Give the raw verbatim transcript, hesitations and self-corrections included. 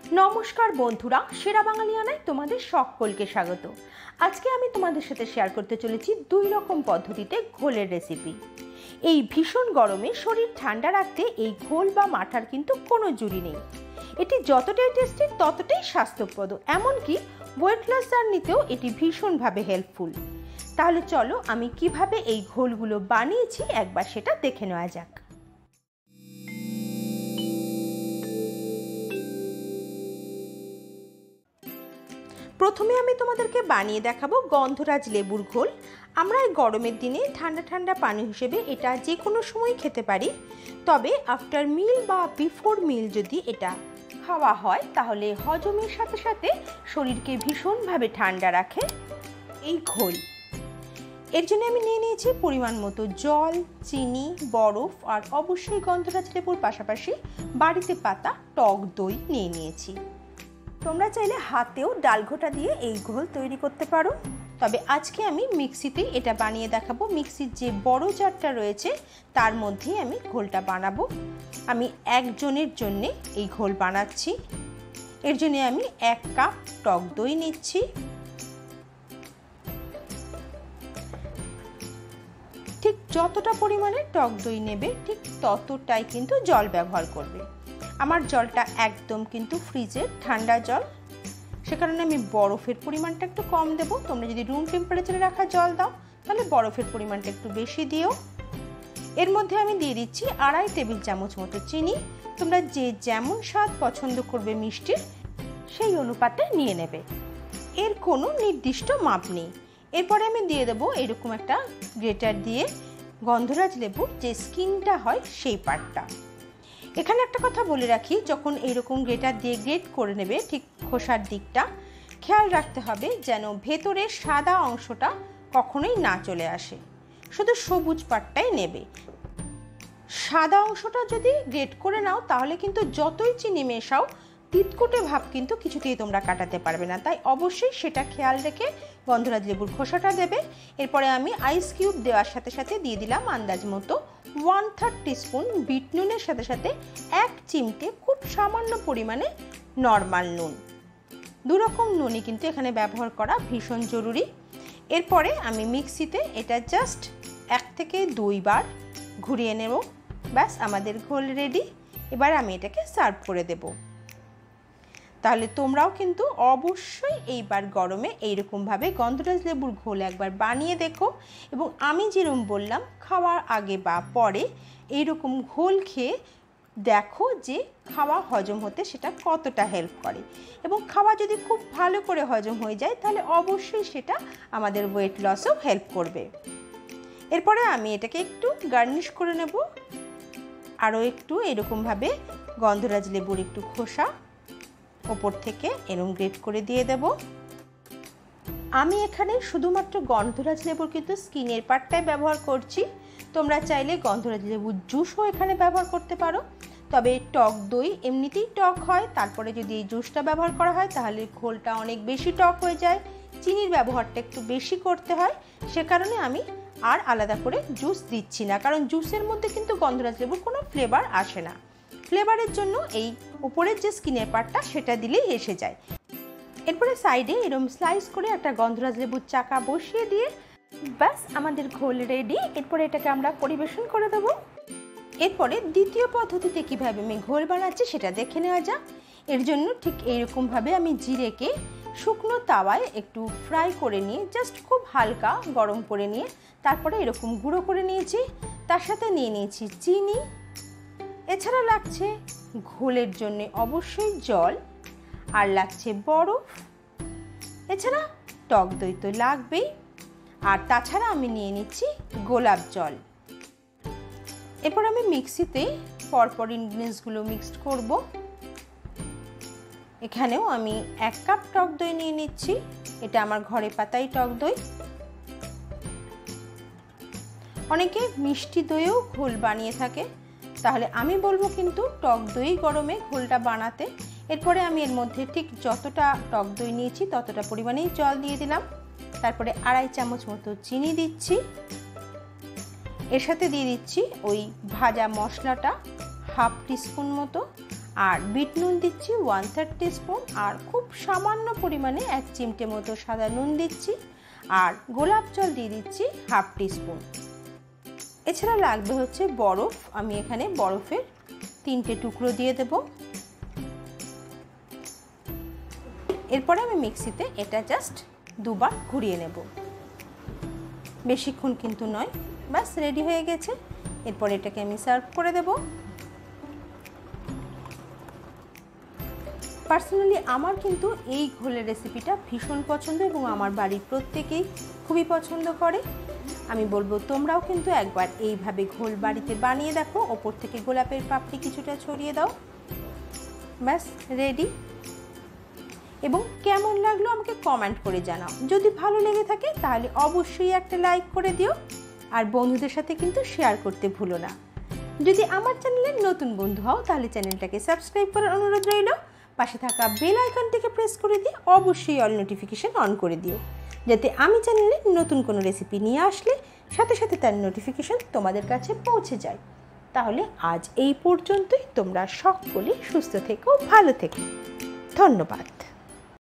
নমস্কার বন্ধুরা, সেরা বাঙালিয়ানায় তোমাদের সকলকে স্বাগত। আজকে আমি তোমাদের সাথে শেয়ার করতে চলেছি দুই রকম পদ্ধতিতে ঘোলের রেসিপি। এই ভীষণ গরমে শরীর ঠান্ডা রাখতে এই ঘোল বা মাঠার কিন্তু কোনো জুড়ি নেই। এটি যতটাই টেস্টি ততটাই স্বাস্থ্যপ্রদ, এমনকি ওয়েট লস জার্নিতেও এটি ভীষণভাবে হেল্পফুল। তাহলে চলো আমি কিভাবে এই ঘোলগুলো বানিয়েছি একবার সেটা দেখে নেওয়া যাক। প্রথমে আমি তোমাদেরকে বানিয়ে দেখাবো গন্ধরাজ লেবুর ঘোল। আমরা এই গরমের দিনে ঠান্ডা ঠান্ডা পানি হিসেবে এটা যে কোনো সময় খেতে পারি, তবে আফটার মিল বা বিফোর মিল যদি এটা খাওয়া হয় তাহলে হজমের সাথে সাথে শরীরকে ভীষণভাবে ঠান্ডা রাখে এই ঘোল। এর জন্য আমি নিয়ে নিয়েছি পরিমাণ মতো জল, চিনি, বরফ আর অবশ্যই গন্ধরাজ লেবুর পাশাপাশি বাড়িতে পাতা টক দই নিয়ে নিয়েছি। তোমরা চাইলে হাতেও ডালঘোটা দিয়ে এই ঘোল তৈরি করতে পারো, তবে আজকে আমি মিক্সিতেই এটা বানিয়ে দেখাবো। মিক্সির যে বড় জারটা রয়েছে তার মধ্যেই আমি ঘোলটা বানাবো। আমি একজনের জন্যে এই ঘোল বানাচ্ছি। এর জন্য আমি এক কাপ টক দই নিচ্ছি। ঠিক যতটা পরিমাণে টক দই নেবে ঠিক ততটাই কিন্তু জল ব্যবহার করবে। আমার জলটা একদম কিন্তু ফ্রিজের ঠান্ডা জল, সে কারণে আমি বরফের পরিমাণটা একটু কম দেব। তোমরা যদি রুম টেম্পারেচারে রাখা জল দাও তাহলে বরফের পরিমাণটা একটু বেশি দিও। এর মধ্যে আমি দিয়ে দিচ্ছি আড়াই টেবিল চামচ মতো চিনি। তোমরা যে যেমন স্বাদ পছন্দ করবে মিষ্টির সেই অনুপাতে নিয়ে নেবে, এর কোনো নির্দিষ্ট মাপ নেই। এরপরে আমি দিয়ে দেবো এরকম একটা গ্রেটার দিয়ে গন্ধরাজ লেবুর যে স্কিনটা হয় সেই পার্টটা। এখানে একটা কথা বলে রাখি, যখন এইরকম গ্রেটার দিয়ে গ্রেট করে নেবে ঠিক খোসার দিকটা খেয়াল রাখতে হবে যেন ভেতরের সাদা অংশটা কখনোই না চলে আসে, শুধু সবুজ পাটটাই নেবে। সাদা অংশটা যদি গ্রেট করে নাও তাহলে কিন্তু যতই চিনি মেশাও তিতকুটে ভাব কিন্তু কিছুতেই তোমরা কাটাতে পারবে না, তাই অবশ্যই সেটা খেয়াল রেখে গন্ধরাজ লেবুর খোসাটা দেবে। এরপরে আমি আইস কিউব দেওয়ার সাথে সাথে দিয়ে দিলাম আন্দাজ মতো ওয়ান থার্ড টিস্পুন বিট নুনের সাথে সাথে এক চিমটে খুব সামান্য পরিমাণে নর্মাল নুন। দু রকম নুনই কিন্তু এখানে ব্যবহার করা ভীষণ জরুরি। এরপরে আমি মিক্সিতে এটা জাস্ট এক থেকে দুইবার ঘুরিয়ে নেব। ব্যাস আমাদের ঘোল রেডি। এবার আমি এটাকে সার্ভ করে দেব। তাহলে তোমরাও কিন্তু অবশ্যই এইবার গরমে এইরকমভাবে গন্ধরাজ লেবুর ঘোল একবার বানিয়ে দেখো, এবং আমি যেরকম বললাম খাওয়ার আগে বা পরে এইরকম ঘোল খেয়ে দেখো যে খাওয়া হজম হতে সেটা কতটা হেল্প করে। এবং খাওয়া যদি খুব ভালো করে হজম হয়ে যায় তাহলে অবশ্যই সেটা আমাদের ওয়েট লসেও হেল্প করবে। এরপরে আমি এটাকে একটু গার্নিশ করে নেব। আরও একটু এরকমভাবে গন্ধরাজ লেবুর একটু খোসা ওপর থেকে এরম গ্রেট করে দিয়ে দেব। আমি এখানে শুধুমাত্র গন্ধরাজ লেবুর কিন্তু স্কিনের পার্টটাই ব্যবহার করছি। তোমরা চাইলে গন্ধরাজ লেবুর জুসও এখানে ব্যবহার করতে পারো, তবে টক দই এমনিতেই টক হয়, তারপরে যদি এই জুসটা ব্যবহার করা হয় তাহলে ঘোলটা অনেক বেশি টক হয়ে যায়, চিনির ব্যবহারটা একটু বেশি করতে হয়। সে কারণে আমি আর আলাদা করে জুস দিচ্ছি না, কারণ জুসের মধ্যে কিন্তু গন্ধরাজ লেবুর কোনো ফ্লেভার আসে না। ফ্লেভারের জন্য এই উপরের যে স্কিনের পার্টটা সেটা দিলেই এসে যায়। এরপরে সাইডে এরকম স্লাইস করে একটা গন্ধরাজ লেবুর চাকা বসিয়ে দিয়ে ব্যাস আমাদের ঘোল রেডি। এরপরে এটাকে আমরা পরিবেশন করে দেবো। এরপরে দ্বিতীয় পদ্ধতিতে কীভাবে আমি ঘোল বানাচ্ছি সেটা দেখে নেওয়া যাক। এর জন্য ঠিক এইরকমভাবে আমি জিরেকে শুকনো তাওয়ায় একটু ফ্রাই করে নিয়ে জাস্ট খুব হালকা গরম করে নিয়ে তারপরে এরকম গুঁড়ো করে নিয়েছি। তার সাথে নিয়ে নিয়েছি চিনি, এছাড়া লাগছে ঘোলের জন্য অবশ্যই জল, আর লাগছে বরফ, এছাড়া টক দই তো লাগবেই, আর তাছাড়া আমি নিয়ে নিচ্ছি গোলাপ জল। এরপর আমি মিক্সিতে পরপর ইনগ্রিডিয়েন্টসগুলো মিক্সড করব। এখানেও আমি এক কাপ টক দই নিয়ে নিচ্ছি, এটা আমার ঘরে পাতাই টক দই। অনেকে মিষ্টি দইও ঘোল বানিয়ে থাকে, তাহলে আমি বলবো কিন্তু টক দই গরমে ঘোলটা বানাতে। এরপরে আমি এর মধ্যে ঠিক যতটা টক দই নিয়েছি ততটা পরিমাণেই জল দিয়ে দিলাম। তারপরে আড়াই চামচ মতো চিনি দিচ্ছি। এর সাথে দিয়ে দিচ্ছি ওই ভাজা মশলাটা হাফ টিস্পুন মতো, আর বিট নুন দিচ্ছি ওয়ান থার্ড টিস্পুন, আর খুব সামান্য পরিমাণে এক চিমটে মতো সাদা নুন দিচ্ছি, আর গোলাপ জল দিয়ে দিচ্ছি হাফ টিস্পুন। এছাড়া লাগবে হচ্ছে বরফ, আমি এখানে বরফের তিনটে টুকরো দিয়ে দেব। এরপরে আমি মিক্সিতে এটা জাস্ট দুবার ঘুরিয়ে নেব, বেশিক্ষণ কিন্তু নয়। ব্যাস রেডি হয়ে গেছে। এরপর এটাকে আমি সার্ভ করে দেব। পার্সোনালি আমার কিন্তু এই ঘোলের রেসিপিটা ভীষণ পছন্দ এবং আমার বাড়ির প্রত্যেকেই খুবই পছন্দ করে। আমি বলবো তোমরাও কিন্তু একবার এইভাবে ঘোল বাড়িতে বানিয়ে দেখো, ওপর থেকে গোলাপের পাপড়ি কিছুটা ছড়িয়ে দাও। ব্যাস রেডি। এবং কেমন লাগলো আমাকে কমেন্ট করে জানাও। যদি ভালো লেগে থাকে তাহলে অবশ্যই একটা লাইক করে দিও, আর বন্ধুদের সাথে কিন্তু শেয়ার করতে ভুলো না। যদি আমার চ্যানেলের নতুন বন্ধু হও তাহলে চ্যানেলটাকে সাবস্ক্রাইব করার অনুরোধ রইল। পাশে থাকা বেল আইকনটিকে প্রেস করে দিয়ে অবশ্যই অল নোটিফিকেশন অন করে দিও, যাতে আমি চ্যানেলে নতুন কোনো রেসিপি নিয়ে আসলে সাথে সাথে তার নোটিফিকেশন তোমাদের কাছে পৌঁছে যায়। তাহলে আজ এই পর্যন্তই। তোমরা সকলে সুস্থ থেকো, ভালো থেকো। ধন্যবাদ।